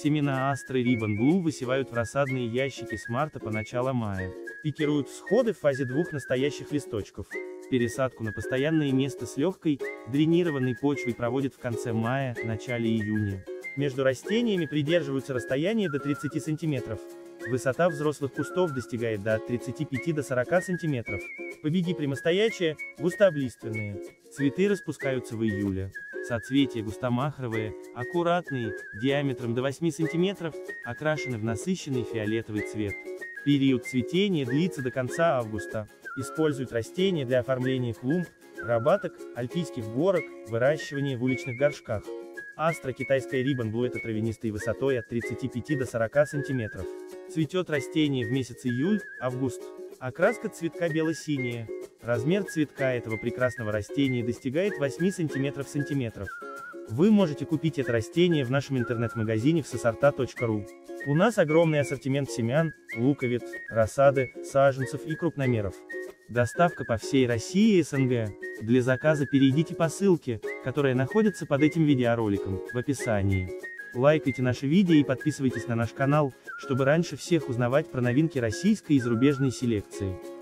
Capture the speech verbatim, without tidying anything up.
Семена Астры Ribbon Blue высевают в рассадные ящики с марта по начало мая. Пикируют всходы в фазе двух настоящих листочков. Пересадку на постоянное место с легкой, дренированной почвой проводят в конце мая, начале июня. Между растениями придерживаются расстояние до тридцати сантиметров. Высота взрослых кустов достигает до от тридцати пяти до сорока сантиметров. Побеги прямостоячие, густооблиственные. Цветы распускаются в июле. Соцветия густомахровые, аккуратные, диаметром до восьми сантиметров, окрашены в насыщенный фиолетовый цвет. Период цветения длится до конца августа. Используют растения для оформления клумб, рабаток, альпийских горок, выращивания в уличных горшках. Астра китайская Ribbon Blue — это травянистой высотой от тридцати пяти до сорока сантиметров. Цветет растение в месяц июль-август. Окраска цветка бело-синяя. Размер цветка этого прекрасного растения достигает восьми сантиметров в сантиметров. Вы можете купить это растение в нашем интернет-магазине в сосорта точка ру. У нас огромный ассортимент семян, луковиц, рассады, саженцев и крупномеров. Доставка по всей России и СНГ. Для заказа перейдите по ссылке, которая находится под этим видеороликом, в описании. Лайкайте наши видео и подписывайтесь на наш канал, чтобы раньше всех узнавать про новинки российской и зарубежной селекции.